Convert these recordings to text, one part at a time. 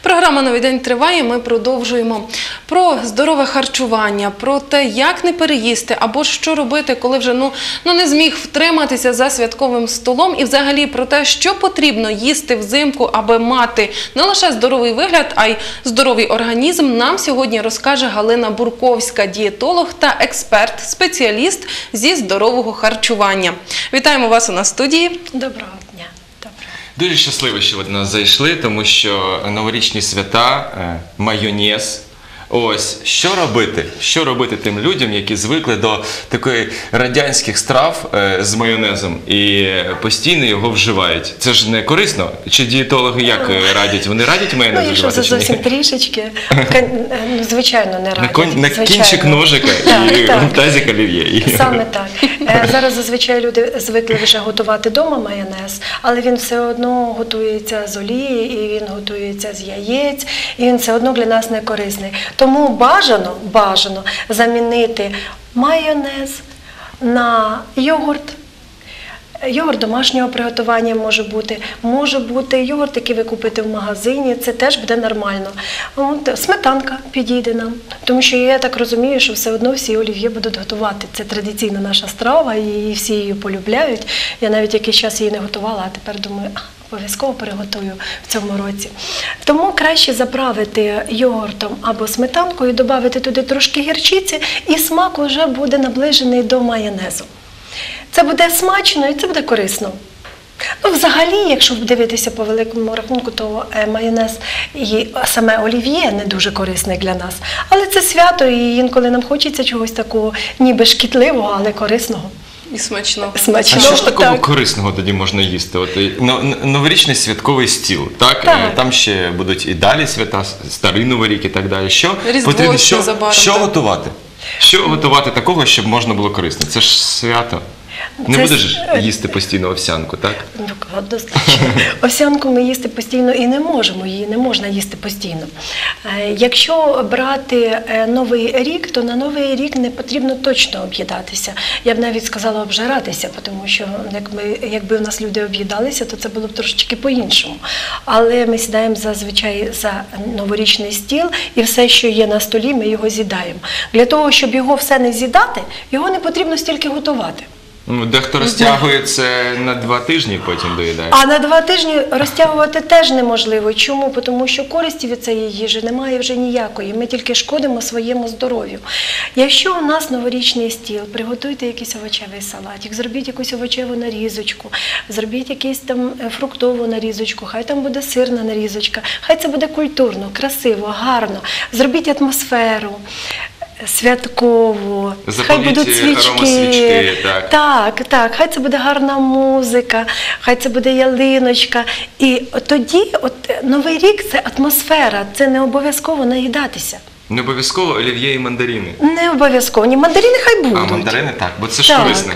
Програма «Новий день» триває, ми продовжуємо про здорове харчування, про те, як не переїсти, або що робити, коли вже не зміг втриматися за святковим столом, і взагалі про те, що потрібно їсти взимку, аби мати не лише здоровий вигляд, а й здоровий організм, нам сьогодні розкаже Галина Бурковська, дієтолог та експерт, спеціаліст зі здорового харчування. Вітаємо вас у нас в студії. Доброго дня. Дуже щасливо, що ви до нас зайшли, тому що новорічні свята, майонез. Ось, що робити? Що робити тим людям, які звикли до такої радянських страв з майонезом і постійно його вживають? Це ж не корисно? Чи дієтологи як радять? Вони радять майонез вживати? Якщо це зовсім трішечки, звичайно, не радять. На кінчик ножика і тазик олів'є. Саме так. Зараз зазвичай люди звикли вже готувати вдома майонез, але він все одно готується з олії, і він готується з яєць, і він все одно для нас не корисний. Тому бажано замінити майонез на йогурт. Йогурт домашнього приготування може бути йогурт, який ви купите в магазині, це теж буде нормально. Сметанка підійде нам, тому що я так розумію, що все одно всі олів'є будуть готувати. Це традиційна наша страва, і всі її полюбляють. Я навіть якийсь час її не готувала, а тепер думаю, обов'язково переготую в цьому році. Тому краще заправити йогуртом або сметанкою, додати туди трошки гірчиці, і смак вже буде наближений до майонезу. Це буде смачно і це буде корисно. Взагалі, якщо дивитися по великому рахунку, то майонез і саме олів'є не дуже корисний для нас. Але це свято, і інколи нам хочеться чогось такого ніби шкідливого, але корисного. І смачного. А що ж такого корисного тоді можна їсти? От новорічний святковий стіл, так? Там ще будуть і далі свята, старий Новий рік і так далі. Що потрібно, що готувати? Що готувати такого, щоб можна було корисно? Це ж свято. Не будеш їсти постійно овсянку, так? Однозначно. Овсянку ми їсти постійно і не можемо, її не можна їсти постійно. Якщо брати Новий рік, то на Новий рік не потрібно точно об'їдатися. Я б навіть сказала обжиратися, тому що якби у нас люди об'їдалися, то це було б трошечки по-іншому. Але ми сідаємо зазвичай за новорічний стіл, і все, що є на столі, ми його з'їдаємо. Для того, щоб його все не з'їдати, його не потрібно стільки готувати. Дехто розтягує це на 2 тижні, потім доїдає. А на 2 тижні розтягувати теж неможливо. Чому? Тому що користі від цієї їжі немає вже ніякої. Ми тільки шкодимо своєму здоров'ю. Якщо у нас новорічний стіл, приготуйте якийсь овочевий салатик, зробіть якусь овочеву нарізочку, зробіть якусь там фруктову нарізочку, хай там буде сирна нарізочка, хай це буде культурно, красиво, гарно. Зробіть атмосферу святкову, хай будуть свічки, так, хай це буде гарна музика, хай це буде ялиночка. І тоді Новий рік – це атмосфера, це не обов'язково наїдатися. Не обов'язково олів'є і мандарини? Не обов'язково. Ні, мандарини хай будуть. А мандарини так, бо це ж корисно.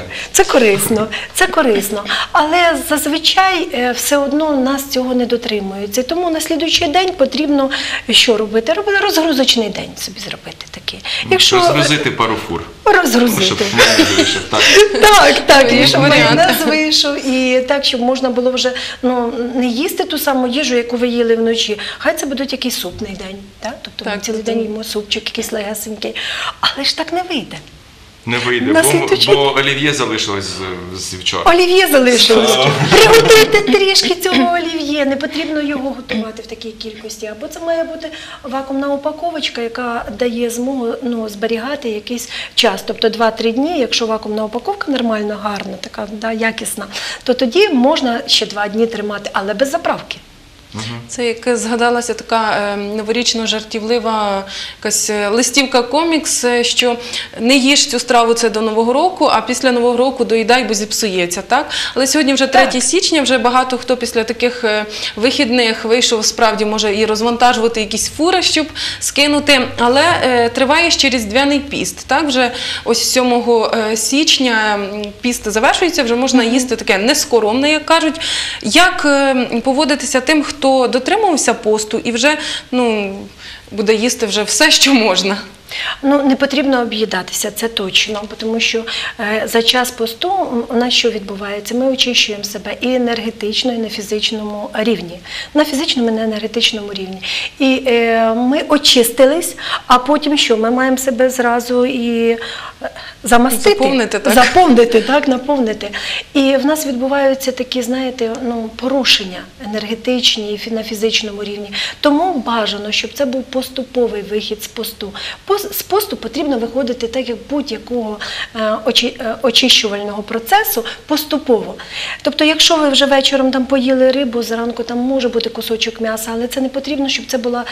Це корисно. Але зазвичай все одно у нас цього не дотримується. Тому на слідуючий день потрібно що робити? Розгрузочний день собі зробити такий. Розгрузити пару фур. Розгрузити. Щоб майонез вийшов, так? Так, і щоб майонез вийшов. І так, щоб можна було вже не їсти ту саму їжу, яку ви їли вночі. Хай це буде якийсь супний день. Тобто ми цілий день їмо супчик, якийсь легесенький. Але ж так не вийде. Не вийде, бо олів'є залишилось з вчора. Олів'є залишилось. Приготуйте трішки цього олів'є, не потрібно його готувати в такій кількості. Або це має бути вакуумна упаковочка, яка дає змогу зберігати якийсь час. Тобто 2-3 дні, якщо вакуумна упаковка нормально, гарна, така якісна, то тоді можна ще 2 дні тримати, але без заправки. Це як згадалася така новорічно-жартівлива якась листівка-комікс, що не їж цю страву це до Нового року, а після Нового року доїдай, бо зіпсується, так? Але сьогодні вже 3 січня, вже багато хто після таких вихідних вийшов, справді, може і розвантажувати якісь фури, щоб скинути, але триває ще Різдвяний піст, так? Вже ось 7 січня піст завершується, вже можна їсти таке нескоромне, як кажуть. Як поводитися тим, хто дотримувався посту і вже буде їсти вже все, що можна? Ну, не потрібно об'їдатися, це точно, тому що за час посту у нас що відбувається? Ми очищуємо себе і енергетично, і на фізичному рівні. На фізичному і на енергетичному рівні. І ми очистились, а потім що? Ми маємо себе зразу і замастити. Заповнити, так? Заповнити, так, наповнити. І в нас відбуваються такі, знаєте, порушення енергетичні і на фізичному рівні. Тому бажано, щоб це був поступовий вихід з посту. З посту потрібно виходити так, як будь-якого очищувального процесу поступово. Тобто, якщо ви вже вечором там поїли рибу, зранку там може бути кусочок м'яса, але це не потрібно, щоб це була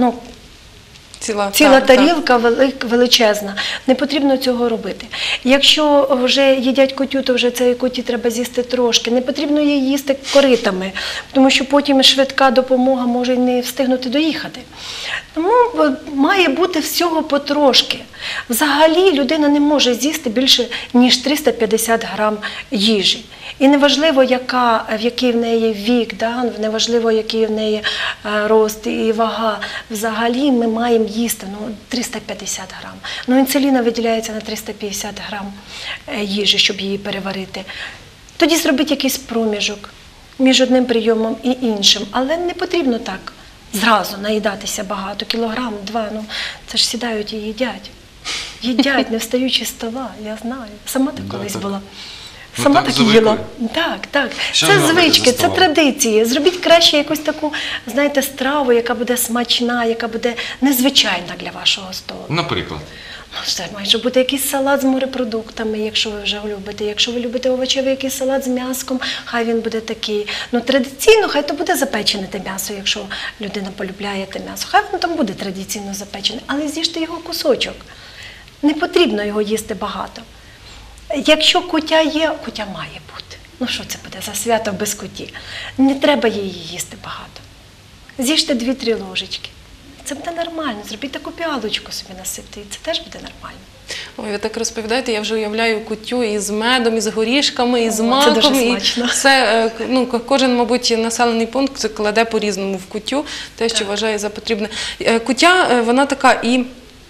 ціла тарілка величезна. Не потрібно цього робити. Якщо вже їдять кутю, то вже цієї куті треба з'їсти трошки. Не потрібно її їсти коритами, тому що потім швидка допомога може не встигнути доїхати. Тому має бути всього потрошки. Взагалі людина не може з'їсти більше, ніж 350 грам їжі. І неважливо, який в неї вік, неважливо, який в неї рост і вага. Взагалі ми маємо їсти 350 грам. Інсуліна виділяється на 350 грам їжі, щоб її переварити. Тоді зробіть якийсь проміжок між одним прийомом і іншим. Але не потрібно так зразу наїдатися багато, кілограм, 2, це ж сідають і їдять. Їдять, не встаючи з стола, я знаю. Сама так колись була. Сама так їла. Так. Це звички, це традиції. Зробіть краще якусь таку, знаєте, страву, яка буде смачна, яка буде незвичайна для вашого столу. Наприклад? Це може бути якийсь салат з морепродуктами, якщо ви вже любите. Якщо ви любите овочевий якийсь салат з м'яском, хай він буде такий. Традиційно, хай то буде запечене те м'ясо, якщо людина полюбляє те м'ясо. Хай воно там буде традиційно запечене, але з'їжте його кусочок. Не потрібно його їсти багато. Якщо кутя є, кутя має бути. Що це буде за свято без куті? Не треба її їсти багато. З'їжте 2-3 ложечки. Це буде нормально. Зробіть таку піалочку собі насипте, і це теж буде нормально. Ой, ви так розповідаєте, я вже уявляю кутю із медом, із горішками, із Це маком. дуже смачно. Все, кожен, мабуть, населений пункт кладе по-різному в кутю, те, що вважає за потрібне. Кутя, вона така і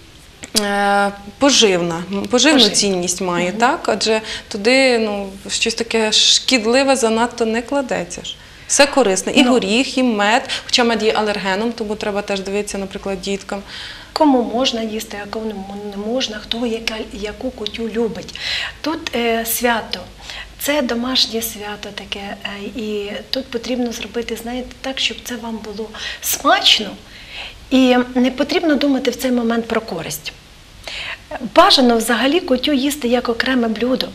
поживну цінність має, так? Адже туди щось таке шкідливе занадто не кладеться ж. Все корисне. І горіх, і мед, хоча мед є алергеном, тому треба теж дивитися, наприклад, діткам. Кому можна їсти, а кому не можна, хто яку кутю любить. Тут свято. Це домашнє свято таке, і тут потрібно зробити, знаєте, так, щоб це вам було смачно, і не потрібно думати в цей момент про користь. Бажано взагалі кутю їсти як окреме блюдо.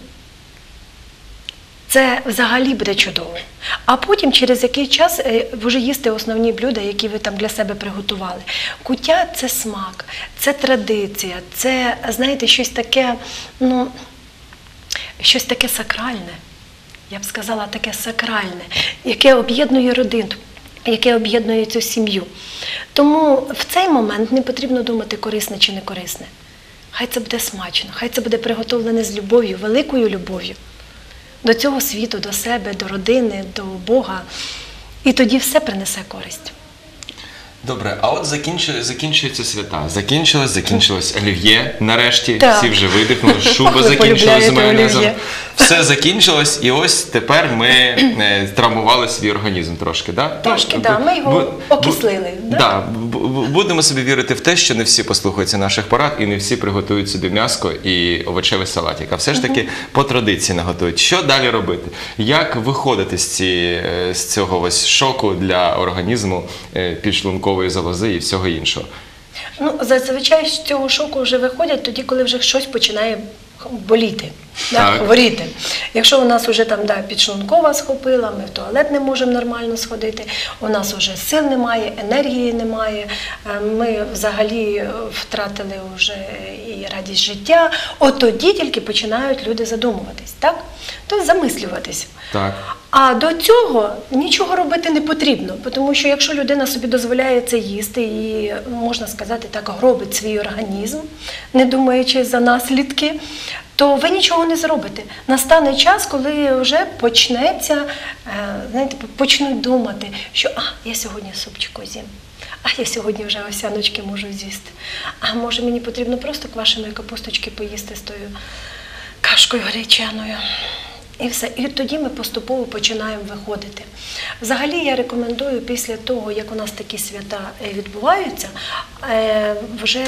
Це взагалі буде чудово. А потім через який час вже їсти основні блюда, які ви там для себе приготували. Куття – це смак, це традиція, це, знаєте, щось таке сакральне. Я б сказала, таке сакральне, яке об'єднує родину, яке об'єднує цю сім'ю. Тому в цей момент не потрібно думати, корисне чи не корисне. Хай це буде смачно, хай це буде приготовлене з любов'ю, великою любов'ю. До цього світу, до себе, до родини, до Бога. І тоді все принесе користь. Добре, а от закінчуються свята. Закінчилось олів'є, нарешті, так. Всі вже видихнули, шуба закінчилась з майонезом. Все закінчилось, і ось тепер ми травмували свій організм трошки, так? Трошки, так, ми його окислили. Так, будемо собі вірити в те, що не всі послухаються наших порад і не всі приготують собі м'яско і овочевий салатик, а все ж таки по традиції наготують. Що далі робити? Як виходити з цього ось шоку для організму, підшлункової залози і всього іншого? Зазвичай з цього шоку вже виходять тоді, коли вже щось починає боліти, Так. хворіти. Якщо у нас вже там підшлункова схопила, ми в туалет не можемо нормально сходити, у нас вже сил немає, енергії немає, ми взагалі втратили вже і радість життя, от тоді тільки починають люди задумуватись, так? Тобто замислюватись. Так. А до цього нічого робити не потрібно, тому що якщо людина собі дозволяє це їсти і, можна сказати так, гробить свій організм, не думаючи за наслідки, то ви нічого не зробите. Настане час, коли вже почнеться, знаєте, почнуть думати, що я сьогодні супчику з'їм. Я сьогодні вже овсяночки можу з'їсти. А може мені потрібно просто квашеної капусточки поїсти з тою кашкою гречаною. І все. І тоді ми поступово починаємо виходити. Взагалі я рекомендую після того, як у нас такі свята відбуваються, вже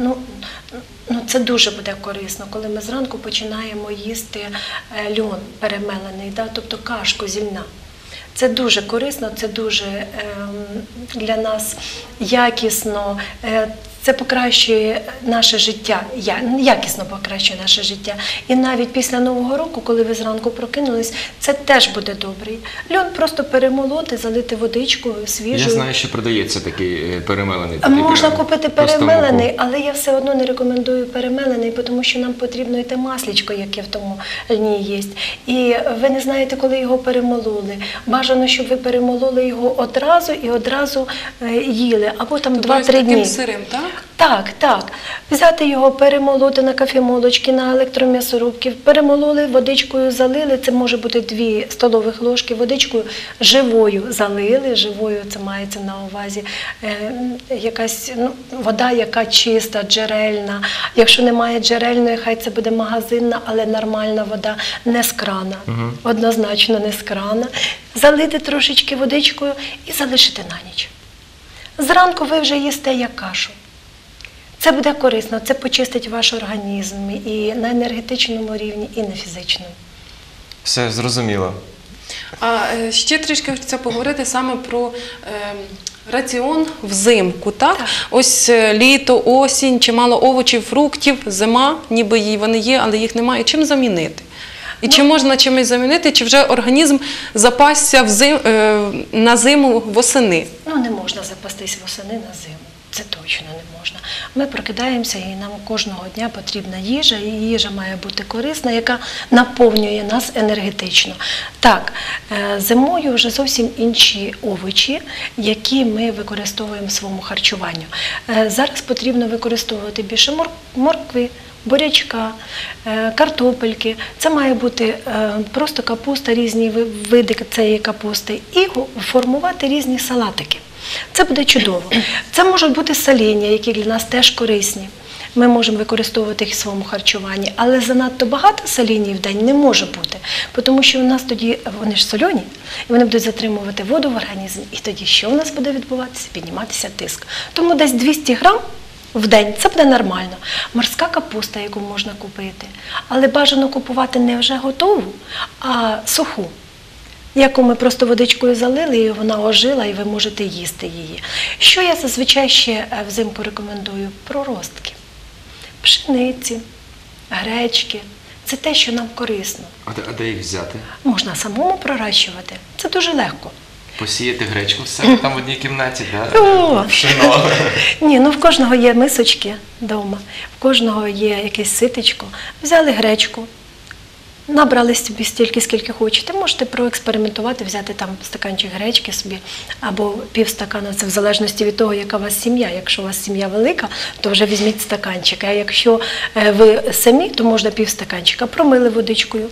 це дуже буде корисно, коли ми зранку починаємо їсти льон перемелений, тобто кашку зільна. Це дуже корисно, це дуже для нас якісно, це покращує наше життя, якісно покращує наше життя. І навіть після Нового року, коли ви зранку прокинулись, це теж буде добрий. Льон просто перемолоти, залити водичкою свіжою. Я знаю, що продається такий перемелений. Можна купити перемелений, але я все одно не рекомендую перемелений, тому що нам потрібно і те масличко, яке в тому льні є. І ви не знаєте, коли його перемололи. Бажано, щоб ви перемололи його одразу і одразу їли, або там 2-3 дні. Таким сирим, так? Так. Взяти його, перемолоти на кафемолочки, на електром'ясорубки, перемололи, водичкою залили, це може бути 2 столових ложки, водичкою живою залили, живою це мається на увазі якась вода, яка чиста, джерельна. Якщо немає джерельної, хай це буде магазинна, але нормальна вода, не з крана, однозначно не з крана. Залити трошечки водичкою і залишити на ніч. Зранку ви вже їсте як кашу. Це буде корисно, це почистить ваш організм і на енергетичному рівні, і на фізичному. Все зрозуміло. А ще трішки хочеться поговорити саме про раціон взимку, так? Ось літо, осінь, чимало овочів, фруктів, зима, ніби вони є, але їх немає. Чим замінити? І чи можна чимось замінити, чи вже організм запасся на зиму восени? Не можна запастись восени на зиму. Це точно не можна. Ми прокидаємося і нам кожного дня потрібна їжа, і їжа має бути корисна, яка наповнює нас енергетично. Так, зимою вже зовсім інші овочі, які ми використовуємо в своєму харчуванню. Зараз потрібно використовувати більше моркви, бурячка, картопельки. Це має бути просто капуста, різні види цієї капусти і формувати різні салатики. Це буде чудово. Це можуть бути соління, які для нас теж корисні. Ми можемо використовувати їх в своєму харчуванні, але занадто багато соління в день не може бути, тому що у нас тоді, вони ж солені, і вони будуть затримувати воду в організмі, і тоді що у нас буде відбуватися? Підніматися тиск. Тому десь 200 грам в день це буде нормально. Морська капуста, яку можна купити, але бажано купувати не вже готову, а суху, яку ми просто водичкою залили, і вона ожила, і ви можете їсти її. Що я зазвичай ще взимку рекомендую? Проростки. Пшениці, гречки. Це те, що нам корисно. А де їх взяти? Можна самому пророщувати. Це дуже легко. Посіяти гречку в себе там в одній кімнаті, О! Пшено. Ні, в кожного є мисочки вдома, в кожного є якесь ситечко. Взяли гречку, набрали собі стільки, скільки хочете. Можете проекспериментувати, взяти там стаканчик гречки собі або півстакана, це в залежності від того, яка у вас сім'я. Якщо у вас сім'я велика, то вже візьміть стаканчик. А якщо ви самі, то можна півстаканчика. Промили водичкою,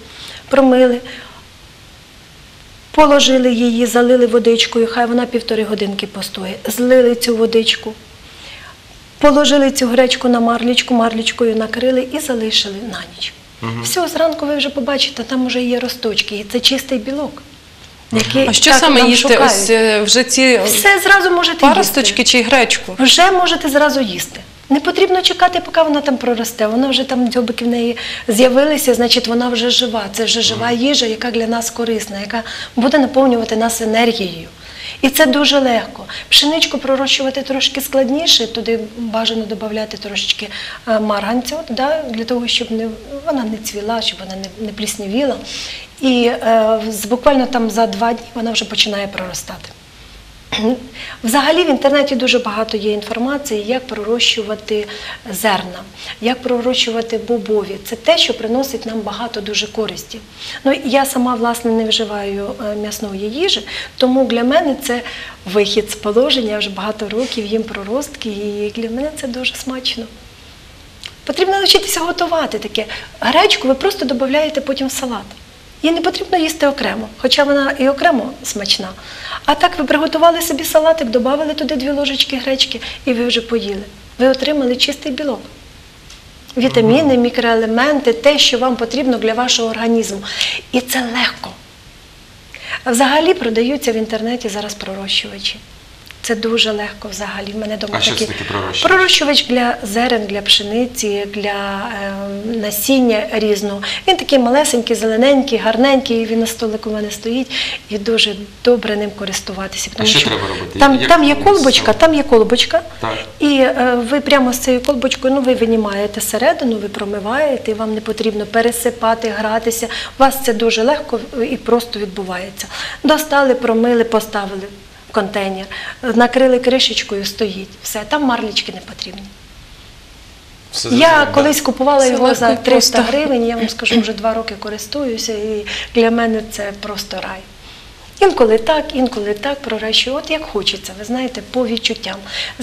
положили її, залили водичкою, хай вона 1,5 годинки постоїть. Злили цю водичку, положили цю гречку на марлічкою накрили і залишили на ніч. Все, зранку ви вже побачите, там вже є росточки, і це чистий білок. А що саме їсти? Ось вже ці все зразу можете паросточки чи гречку? Вже можете зразу їсти. Не потрібно чекати, поки вона там проросте. Вона вже там, дзьобики в неї з'явилися, значить вона вже жива. Це вже жива їжа, яка для нас корисна, яка буде наповнювати нас енергією. І це дуже легко. Пшеничку пророщувати трошки складніше, туди бажано додати трошечки марганцю, для того, щоб вона не цвіла, щоб вона не пліснявіла. І буквально там за 2 дні вона вже починає проростати. Взагалі в інтернеті дуже багато є інформації, як пророщувати зерна, як пророщувати бобові. Це те, що приносить нам багато дуже користі. Я сама, власне, не вживаю м'ясної їжі, тому для мене це вихід з положення. Я вже багато років їм проростки, і для мене це дуже смачно. Потрібно навчитися готувати таке. Гречку ви просто додаєте потім в салат. Її не потрібно їсти окремо, хоча вона і окремо смачна. А так ви приготували собі салатик, додали туди 2 ложечки гречки і ви вже поїли. Ви отримали чистий білок. Вітаміни, мікроелементи, те, що вам потрібно для вашого організму. І це легко. Взагалі продаються в інтернеті зараз пророщувачі. Це дуже легко взагалі. В мене дома А що такі це таке пророщувач? Пророщувач для зерен, для пшениці, для насіння різного. Він такий малесенький, зелененький, гарненький, він на столику у мене стоїть і дуже добре ним користуватися. А що треба робити? Там є колбочка, Так. і ви прямо з цією колбочкою, ви винімаєте середину, ви промиваєте, і вам не потрібно пересипати, гратися. У вас це дуже легко і просто відбувається. Достали, промили, поставили в контейнер, накрили кришечкою, стоїть. Все, там марлічки не потрібні. Все Я зрозуміло, да. колись купувала Все його легко за і 300 просто. гривень, я вам скажу, вже 2 роки користуюся, і для мене це просто рай. Інколи так пророщую, от як хочеться, ви знаєте, по відчуттям.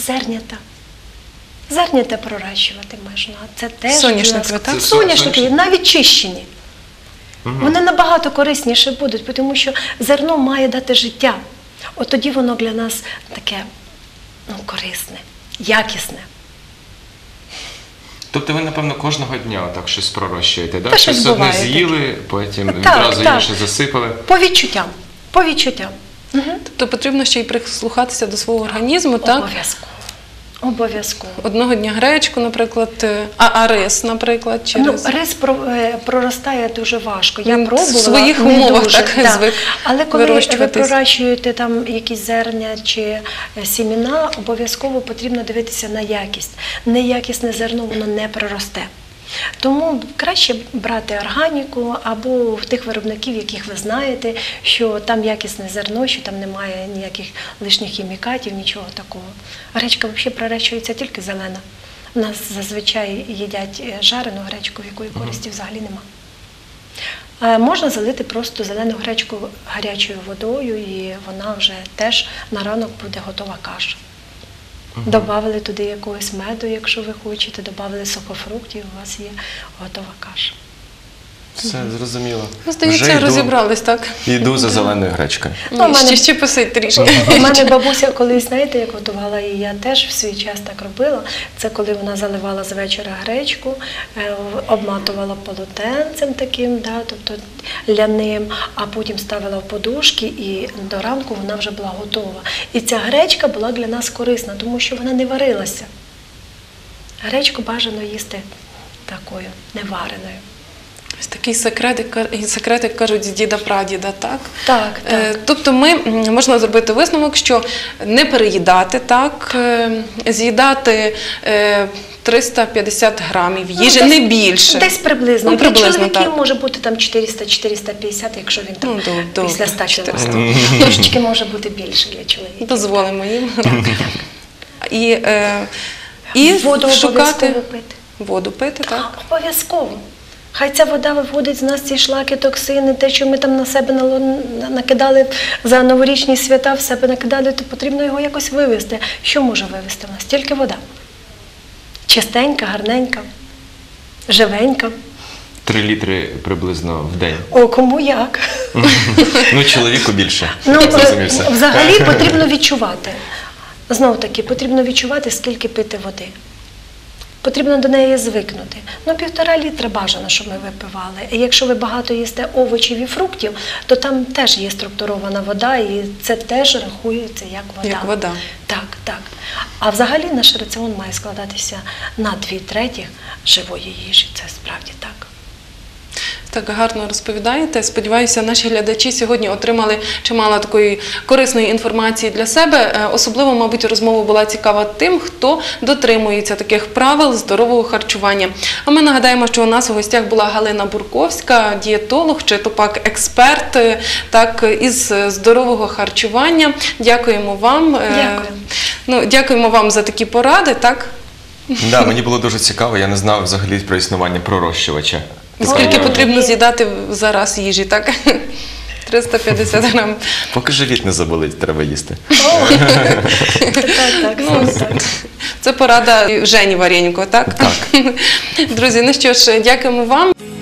Зернята пророщувати можна, а це теж Соняшникові, для нас- так? Це Соняшникові, навіть чищені. Вони набагато корисніше будуть, тому що зерно має дати життя. От тоді воно для нас таке корисне, якісне. Тобто ви, напевно, кожного дня так щось пророщуєте, Та так? щось Щось одне буває таке. з'їли, потім Так, відразу так. інше засипали. По відчуттям. Тобто потрібно ще й прислухатися до свого організму, так? Обов'язково. Одного дня гречку, наприклад, а рис, наприклад, чи рис? Рис проростає дуже важко. Я Він в пробувала. своїх не умовах дуже, так звик Але коли ви вирощуватись. пророщуєте там якісь зерня чи сіміна, обов'язково потрібно дивитися на якість. Неякісне зерно, воно не проросте. Тому краще брати органіку або в тих виробників, яких ви знаєте, що там якісне зерно, що там немає ніяких лишніх хімікатів, нічого такого. Гречка взагалі пророщується тільки зелена. У нас зазвичай їдять жарену гречку, в якої користі взагалі нема. Можна залити просто зелену гречку гарячою водою, і вона вже теж на ранок буде готова каша. Добавили туди якогось меду, якщо ви хочете, добавили сухофруктів, у вас є готова каша. Все, зрозуміло. Ну, здається, Вже розібрались, так? Йду за зеленою гречкою. Ну, у мене- Ще посидь трішки. У мене бабуся колись, знаєте, як готувала, і я теж в свій час так робила. Це коли вона заливала з вечора гречку, обматувала полотенцем таким, тобто ляним, а потім ставила в подушки, і до ранку вона вже була готова. І ця гречка була для нас корисна, тому що вона не варилася. Гречку бажано їсти такою, невареною. Ось такий секрет, як кажуть, з діда-прадіда, так? Так. Тобто можна зробити висновок, що не переїдати, так? З'їдати 350 грамів їжі, десь- не більше. Десь приблизно. Ну, Для приблизно, чоловіків так. може бути там 400-450, якщо він там Ну, добре, після 100 400. кілограмів. Трошечки може бути більше для чоловіків. Дозволимо їм. І Воду шукати обов'язково пити. воду пити, так? Обов'язково. Хай ця вода виводить з нас ці шлаки, токсини, те, що ми там на себе накидали за новорічні свята, в себе накидали, то потрібно його якось вивести. Що може вивести в нас? Тільки вода. Чистенька, гарненька, живенька. 3 літри приблизно в день. О, кому як. Ну, чоловіку більше. Ну, Зрозумів все. взагалі потрібно відчувати. Знов таки, потрібно відчувати, скільки пити води. Потрібно до неї звикнути. 1,5 літра бажано, щоб ми випивали. І якщо ви багато їсте овочів і фруктів, то там теж є структурована вода, і це теж рахується як вода. Як вода. Так. А взагалі наш раціон має складатися на 2/3 живої їжі. Це справді так. Так гарно розповідаєте. Сподіваюся, наші глядачі сьогодні отримали чимало такої корисної інформації для себе. Особливо, мабуть, розмова була цікава тим, хто дотримується таких правил здорового харчування. А ми нагадаємо, що у нас у гостях була Галина Бурковська, дієтолог чи то пак експерт так, із здорового харчування. Дякуємо вам. Дякую. Дякуємо вам за такі поради. Так? Да, мені було дуже цікаво, я не знав взагалі про існування пророщувача. Скільки потрібно з'їдати за раз їжі, так? 350 грам. Поки живіт не заболить, треба їсти. Так. Ну, це Це порада Жені Варенько, так? Так. Друзі, ну що ж, дякуємо вам.